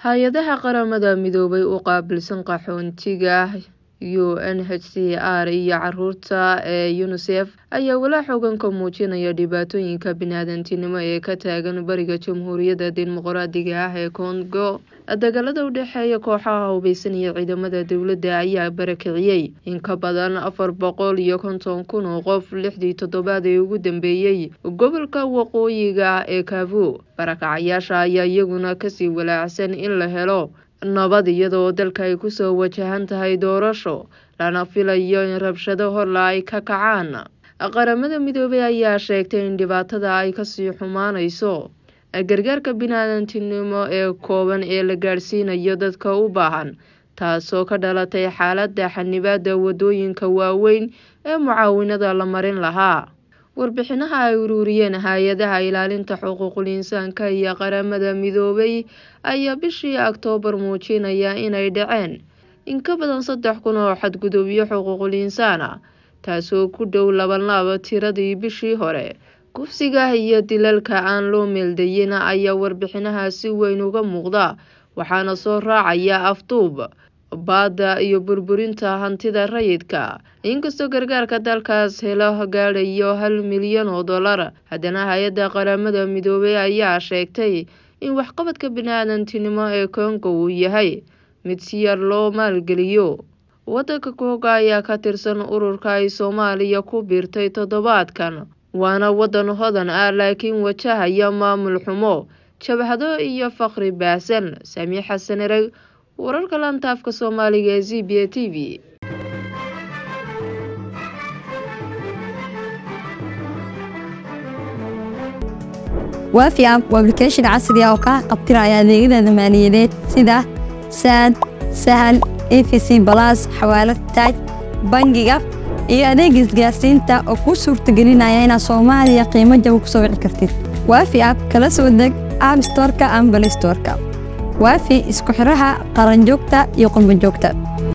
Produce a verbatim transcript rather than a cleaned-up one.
hay-adaha qaramada midoobay u qaabilsan qaxoontiga U N H C R iyo caruurta ee UNICEF ayaa walaac xooggan ka muujinaya dhibaatooyinka bini'aadantinimo ee ka taagan bariga Jamhuuriyadda Dimuqraadiga ah ee Congo. Dagaalada u dhexeeya kooxaha hubeysan iyo ciidamada dawladda ayaa barakiciyay in ka badan afar boqol iyo konton kun oo qof lixdii toddobaad ee ugu dambeeyay gobolka waqooyiga ee Kivu. Barakacayaasha ayaa iyaguna kasii walaacsan in la helo nabad iyadoo dalka ay ku soo wajahan tahay doorasho lana filayo in rabshado horla ay ka kacaan. Qaramada midoobay ayaa sheegtay in dhibaatada ay ka sii xumaanayso gargaarka bini'aadantinimo ee kooban ee la gaarsiinayo dadka u baahan, taasoo ka dhalatay xaaladda xannibaadda wadooyinka waaweyn ee mucaawinada la marin lahaa. Warbixinaha ay ururiyeen hay'adaha ilaalinta xuquuqul insaanka iyo qaramada midoobay ayaa bishii Oktoobar muujinaya inay dhaceen in ka badan saddex kun oo xadgudubyo xuquuqul insaan ah, taasoo ku dhow laban laab tiradii bishii hore. Kufsiga iyo dilalka aan loo meeldayin ayaa warbixinaha si weyn uga muuqda, waxaana soo raacaya afduub, baadda iyo burburinta hantida rayidka. Inkastoo gargaarka dalkaas helo gaadhayo hal milyan oo dollar, haddana hay-adda qaramada midoobay ayaa sheegtay in waxqabadka bini'aadantinimo ee Congo uu yahay mid si yar loo maalgeliyo. Waddanka Congo ayaa ka tirsan ururka ay Soomaaliya ku biirtay toddobaadkan, waana waddan hodan ah laakiin wajahaya maamul xumo, jabhado iyo faqri baahsan. Sami Xasan Ereg, wararka laanta afka Soomaaliga ee Z B A T V. وافي اب وابلكيشن عصري oo ka qabtiraya adeegyada maaliyadeed sida Sad, Sahal, E V C Plus, xawaalad taaj, bangiga iyo adeeg isgaarsiinta oo ku suurtagelinaya inaad Soomaaliya qiimo jaban ku soo wici kartid. Waafi app kala soo deg App Store-ka ama Play Store-ka. Waafi isku xiraha qaran joogta iyo qolmo joogta.